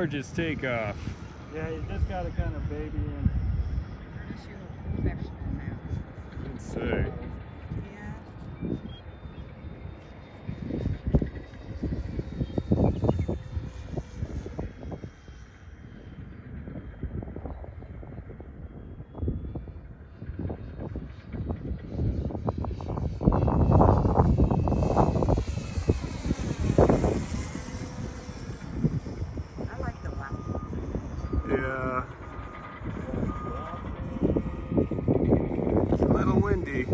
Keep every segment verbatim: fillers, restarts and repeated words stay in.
gorgeous takeoff. Yeah, you just got to kind of baby in. Unless you're a professional now. Let's see. Yeah. Yeah. It's a little windy.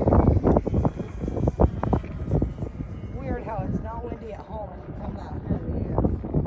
Weird how it's not windy at home and you come out here it is.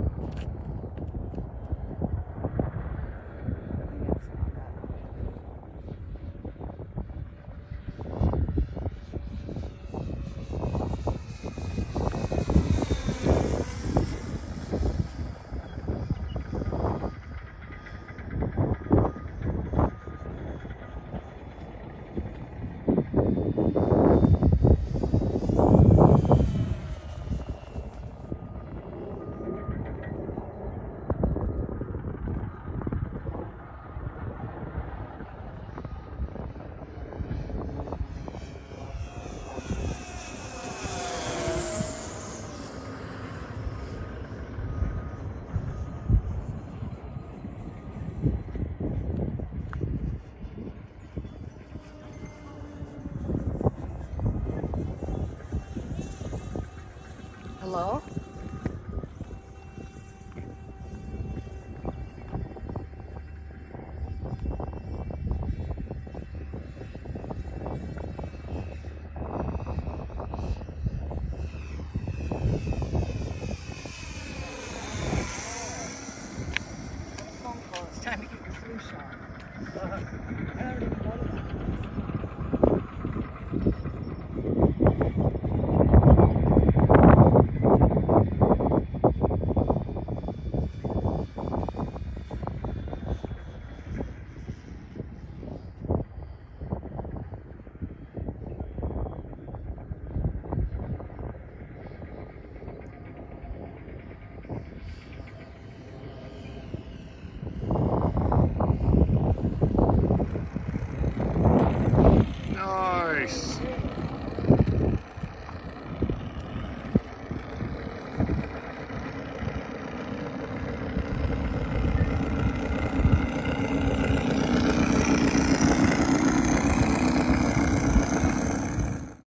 Hello? Phone call. It's time to get your flu shot. I haven't even noticed.